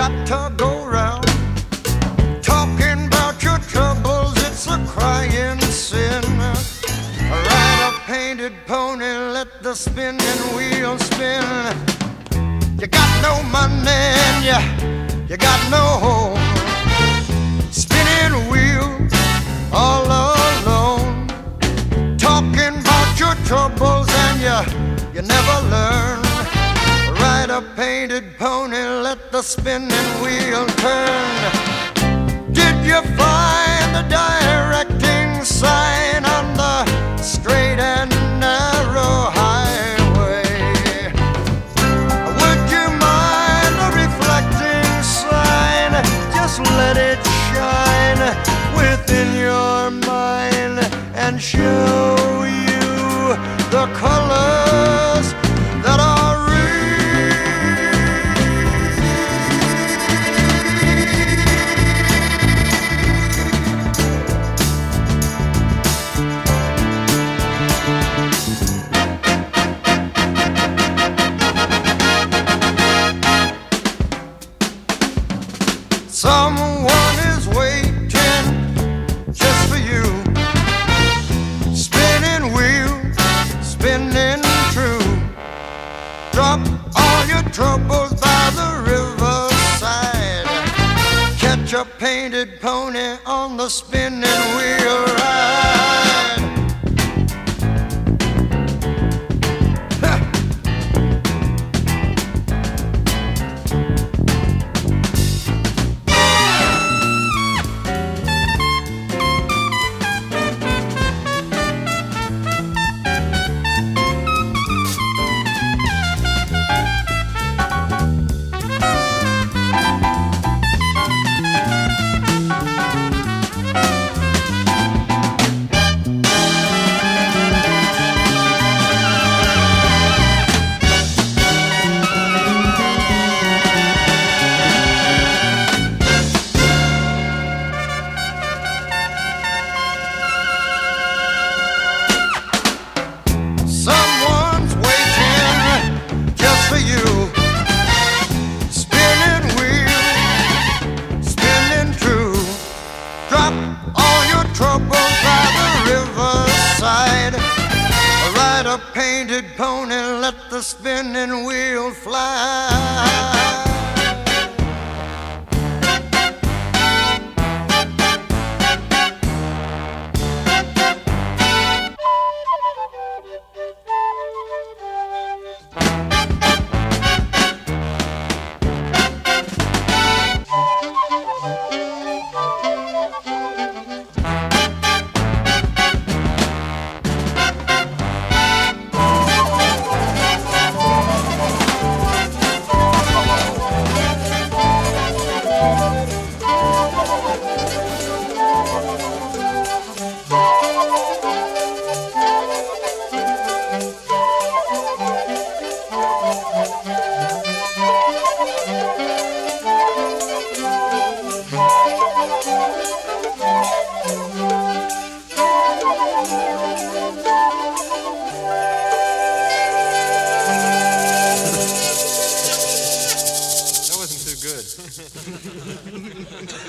got to go round talking about your troubles. It's a crying sin. Ride a painted pony, let the spinning wheel spin. You got no money and you got no home. Spinning wheel all alone, talking about your troubles and you never learn. Ride a painted pony, let the spinning wheel turn. Did you find the directing sign on the straight and narrow highway? Would you mind the reflecting sign? Just let it shine within your mind and show you the colors that are real. Someone is waiting just for you. Spinning wheel, spinning true. Drop all your troubles by the riverside. Catch a painted pony on the spinning wheel ride. Someone's waiting just for you. Spinning wheel, spinning true. Drop all your troubles by the riverside. Ride a painted pony, let the spinning wheel fly. That wasn't too good.